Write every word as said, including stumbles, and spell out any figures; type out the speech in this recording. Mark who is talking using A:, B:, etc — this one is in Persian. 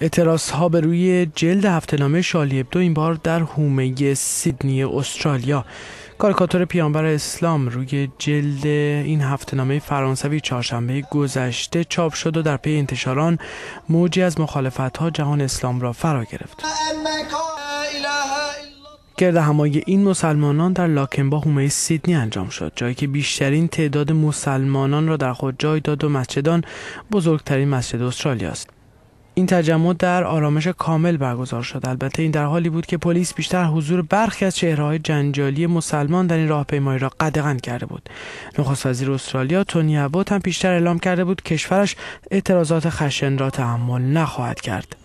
A: اعتراضها به روی جلد هفته‌نامه شارلی ابدو این بار در حومه سیدنی استرالیا. کاریکاتور پیامبر اسلام روی جلد این هفته‌نامه فرانسوی چهارشنبه گذشته چاپ شد و در پی انتشار آن موجی از مخالفت‌ها جهان اسلام را فرا گرفت. گرد همایی این مسلمانان در لاکنبا حومه سیدنی انجام شد، جایی که بیشترین تعداد مسلمانان را در خود جای داد و مسجد آن بزرگترین مسجد استرالیا است. این تجمع در آرامش کامل برگزار شد. البته این در حالی بود که پلیس بیشتر حضور برخی از چهره‌های جنجالی مسلمان در این راهپیمایی را قدغن کرده بود. نخست وزیر استرالیا تونی ابوت هم پیشتر اعلام کرده بود کشورش اعتراضات خشن را تحمل نخواهد کرد.